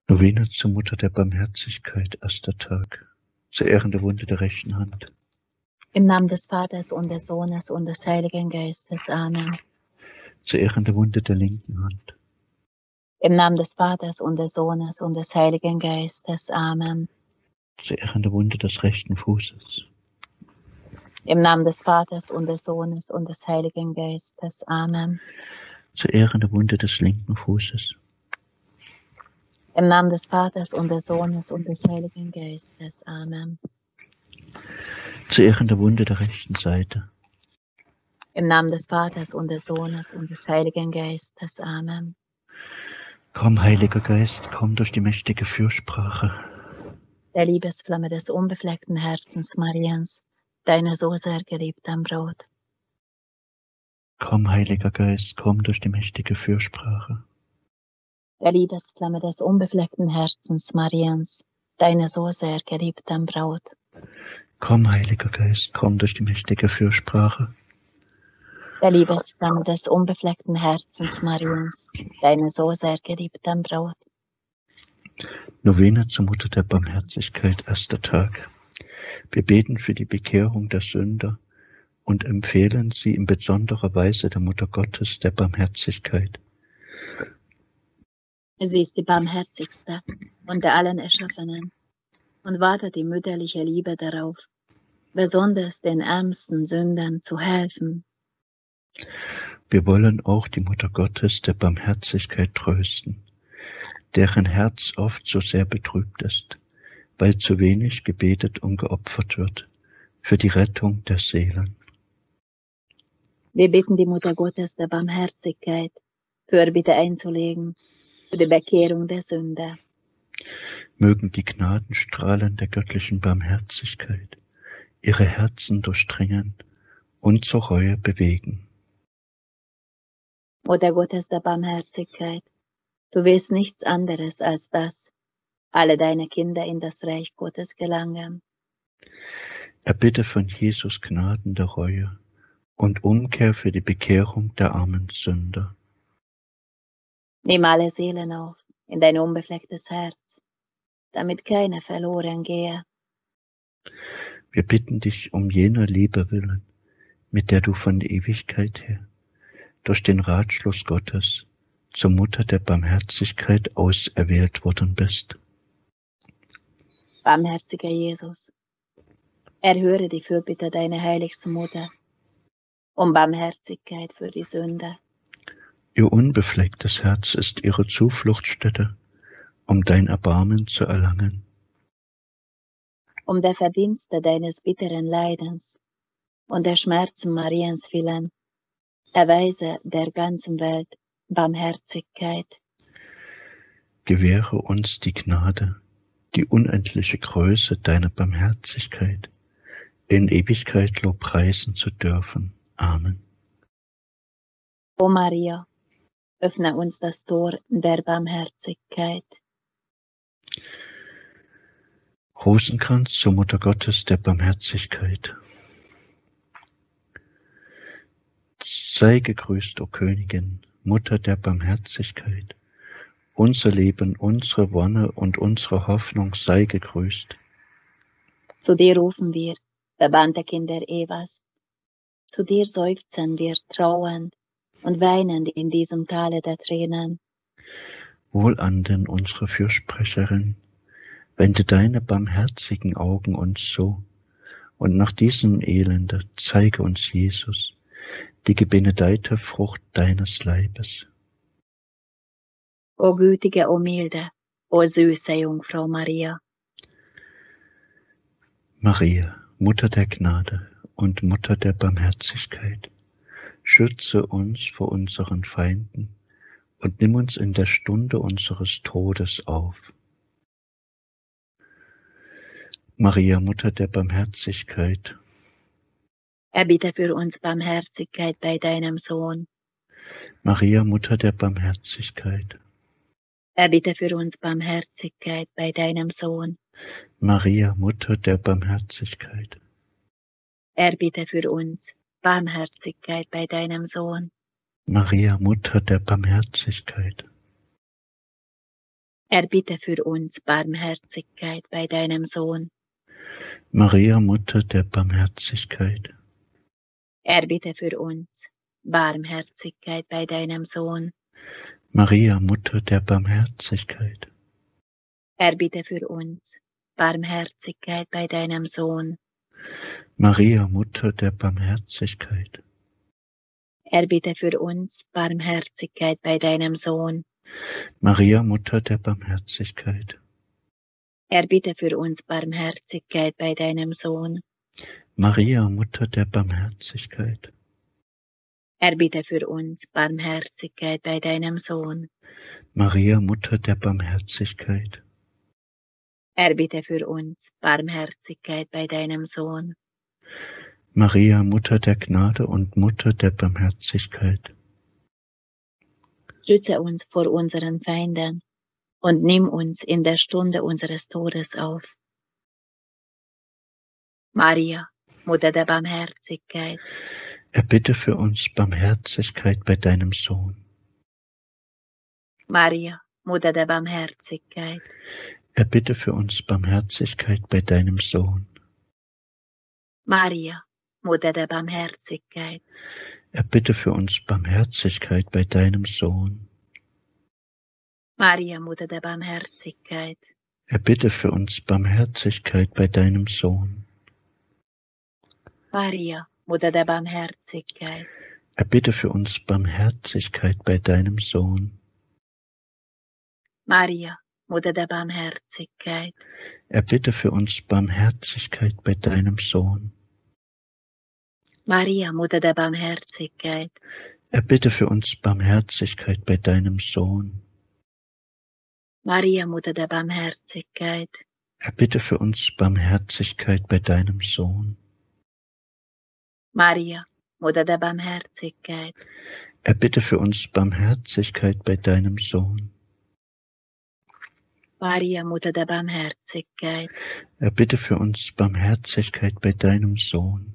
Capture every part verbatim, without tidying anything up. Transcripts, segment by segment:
Novene zur Mutter der Barmherzigkeit, erster Tag. Zur Ehren der Wunde der rechten Hand. Im Namen des Vaters und des Sohnes und des Heiligen Geistes. Amen. Zur Ehren der Wunde der linken Hand. Im Namen des Vaters und des Sohnes und des Heiligen Geistes. Amen. Zur Ehren der Wunde des rechten Fußes. Im Namen des Vaters und des Sohnes und des Heiligen Geistes. Amen. Zur Ehren der Wunde des linken Fußes. Im Namen des Vaters und des Sohnes und des Heiligen Geistes. Amen. Zur Ehren der Wunde der rechten Seite. Im Namen des Vaters und des Sohnes und des Heiligen Geistes. Amen. Komm, Heiliger Geist, komm durch die mächtige Fürsprache. Der Liebesflamme des unbefleckten Herzens Mariens, deiner so sehr geliebten Braut. Komm, Heiliger Geist, komm durch die mächtige Fürsprache. Der Liebesflamme des unbefleckten Herzens Mariens, deiner so sehr geliebten Braut. Komm, Heiliger Geist, komm durch die mächtige Fürsprache. Der Liebesflamme des unbefleckten Herzens Mariens, deiner so sehr geliebten Braut. Novene zur Mutter der Barmherzigkeit, erster Tag. Wir beten für die Bekehrung der Sünder und empfehlen sie in besonderer Weise der Mutter Gottes der Barmherzigkeit. Sie ist die barmherzigste unter allen Erschaffenen und wartet die mütterliche Liebe darauf, besonders den ärmsten Sündern zu helfen. Wir wollen auch die Mutter Gottes der Barmherzigkeit trösten, deren Herz oft so sehr betrübt ist, weil zu wenig gebetet und geopfert wird für die Rettung der Seelen. Wir bitten die Mutter Gottes der Barmherzigkeit, Fürbitte einzulegen für die Bekehrung der Sünder. Mögen die Gnadenstrahlen der göttlichen Barmherzigkeit ihre Herzen durchdringen und zur Reue bewegen. Mutter Gottes der Barmherzigkeit, du willst nichts anderes als dass alle deine Kinder in das Reich Gottes gelangen. Erbitte von Jesus Gnaden der Reue und Umkehr für die Bekehrung der armen Sünder. Nimm alle Seelen auf in dein unbeflecktes Herz, damit keine verloren gehe. Wir bitten dich um jener Liebe willen, mit der du von der Ewigkeit her durch den Ratschluss Gottes zur Mutter der Barmherzigkeit auserwählt worden bist. Barmherziger Jesus, erhöre die Fürbitte deiner heiligsten Mutter um Barmherzigkeit für die Sünder. Ihr unbeflecktes Herz ist ihre Zufluchtsstätte, um dein Erbarmen zu erlangen. Um der Verdienste deines bitteren Leidens und der Schmerzen Mariens willen, erweise der ganzen Welt Barmherzigkeit. Gewähre uns die Gnade, die unendliche Größe deiner Barmherzigkeit in Ewigkeit lobpreisen zu dürfen. Amen. O Maria, öffne uns das Tor der Barmherzigkeit. Rosenkranz zur Mutter Gottes der Barmherzigkeit. Sei gegrüßt, o Königin, Mutter der Barmherzigkeit. Unser Leben, unsere Wonne und unsere Hoffnung sei gegrüßt. Zu dir rufen wir, verbannte Kinder Evas. Zu dir seufzen wir trauernd und weinend in diesem Tale der Tränen. Wohlan denn unsere Fürsprecherin, wende deine barmherzigen Augen uns so, und nach diesem Elende zeige uns Jesus, die gebenedeite Frucht deines Leibes. O gütige, o milde, o süße Jungfrau Maria. Maria, Mutter der Gnade und Mutter der Barmherzigkeit, schütze uns vor unseren Feinden und nimm uns in der Stunde unseres Todes auf. Maria, Mutter der Barmherzigkeit, Erbitte für uns Barmherzigkeit bei deinem Sohn. Maria, Mutter der Barmherzigkeit, Erbitte für uns Barmherzigkeit bei deinem Sohn. Maria, Mutter der Barmherzigkeit, Erbitte für uns Barmherzigkeit bei deinem Sohn. Maria, Mutter der Barmherzigkeit, Erbitte für uns Barmherzigkeit bei deinem Sohn. Maria, Mutter der Barmherzigkeit. Erbitte für uns Barmherzigkeit bei deinem Sohn. Maria, Mutter der Barmherzigkeit. Erbitte für uns Barmherzigkeit bei deinem Sohn. Maria, Mutter der Barmherzigkeit. Erbitte für uns Barmherzigkeit bei deinem Sohn. Maria, Mutter der Barmherzigkeit. Erbitte für uns Barmherzigkeit bei deinem Sohn. Maria, Mutter der Barmherzigkeit. Erbitte für uns Barmherzigkeit bei deinem Sohn. Maria, Mutter der Barmherzigkeit. Erbitte für uns Barmherzigkeit bei deinem Sohn. Maria, Mutter der Gnade und Mutter der Barmherzigkeit. Schütze uns vor unseren Feinden und nimm uns in der Stunde unseres Todes auf. Maria, Mutter der Barmherzigkeit. Erbitte für uns Barmherzigkeit bei deinem Sohn. Maria, Mutter der Barmherzigkeit. Erbitte für uns Barmherzigkeit bei deinem Sohn. Maria, Mutter der Barmherzigkeit. Erbitte für uns Barmherzigkeit bei deinem Sohn. Maria, Mutter der Barmherzigkeit. Erbitte für uns Barmherzigkeit bei deinem Sohn. Maria, Mutter der Barmherzigkeit. Erbitte für uns Barmherzigkeit bei deinem Sohn. Maria, Mutter der Barmherzigkeit. Erbitte für uns Barmherzigkeit bei deinem Sohn. Maria, Mutter der Barmherzigkeit. Erbitte für uns Barmherzigkeit bei deinem Sohn. Maria, Mutter der Barmherzigkeit. Erbitte für uns Barmherzigkeit bei deinem Sohn. Maria, Mutter der Barmherzigkeit. Erbitte für uns Barmherzigkeit bei deinem Sohn. Maria, Mutter der Barmherzigkeit. Erbitte für uns Barmherzigkeit bei deinem Sohn.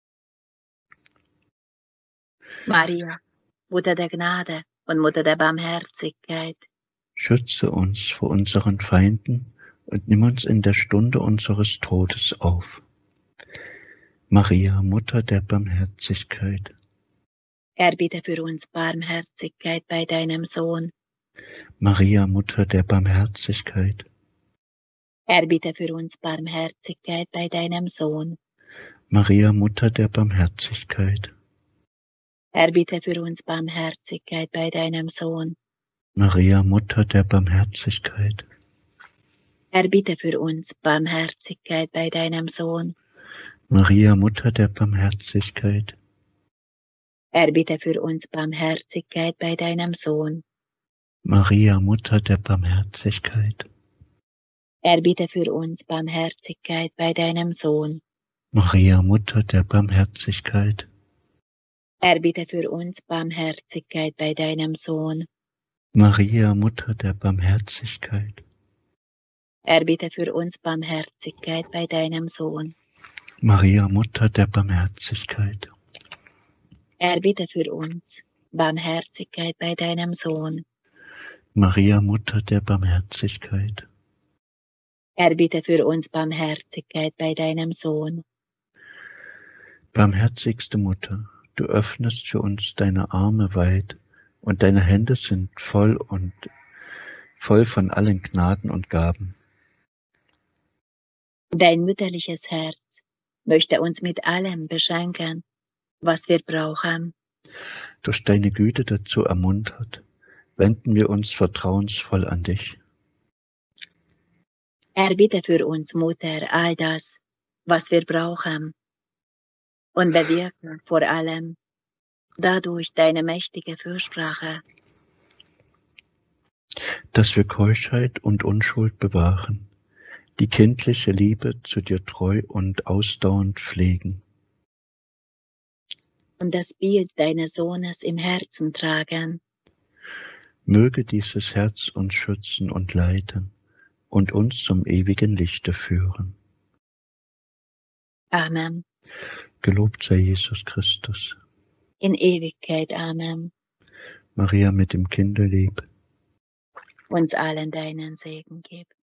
Maria, Mutter der Gnade und Mutter der Barmherzigkeit. Schütze uns vor unseren Feinden und nimm uns in der Stunde unseres Todes auf. Maria, Mutter der Barmherzigkeit. Erbitte für uns Barmherzigkeit bei deinem Sohn. Maria, Mutter der Barmherzigkeit. Erbitte für uns Barmherzigkeit bei deinem Sohn. Maria, Mutter der Barmherzigkeit. Erbitte für uns Barmherzigkeit bei deinem Sohn. Maria, Mutter der Barmherzigkeit. Erbitte für uns Barmherzigkeit bei deinem Sohn. Maria, Mutter der Barmherzigkeit. Erbitte für uns Barmherzigkeit bei deinem Sohn. Maria, Mutter der Barmherzigkeit. Erbitte für uns Barmherzigkeit bei deinem Sohn. Maria, Mutter der Barmherzigkeit. Erbitte für uns Barmherzigkeit bei deinem Sohn. Maria, Mutter der Barmherzigkeit. Erbitte für uns Barmherzigkeit bei deinem Sohn. Maria, Mutter der Barmherzigkeit. Erbitte für uns Barmherzigkeit bei deinem Sohn. Maria, Mutter der Barmherzigkeit. Erbitte für uns Barmherzigkeit bei deinem Sohn. Barmherzigste Mutter, du öffnest für uns deine Arme weit, und deine Hände sind voll und voll von allen Gnaden und Gaben. Dein mütterliches Herz möchte uns mit allem beschenken, was wir brauchen. Durch deine Güte dazu ermuntert, wenden wir uns vertrauensvoll an dich. Erbitte für uns, Mutter, all das, was wir brauchen, und bewirke vor allem dadurch deine mächtige Fürsprache, dass wir Keuschheit und Unschuld bewahren, die kindliche Liebe zu dir treu und ausdauernd pflegen. und das Bild deines Sohnes im Herzen tragen. Möge dieses Herz uns schützen und leiten und uns zum ewigen Lichte führen. Amen. Gelobt sei Jesus Christus. In Ewigkeit. Amen. Maria mit dem Kinderlieb. uns allen deinen Segen gib.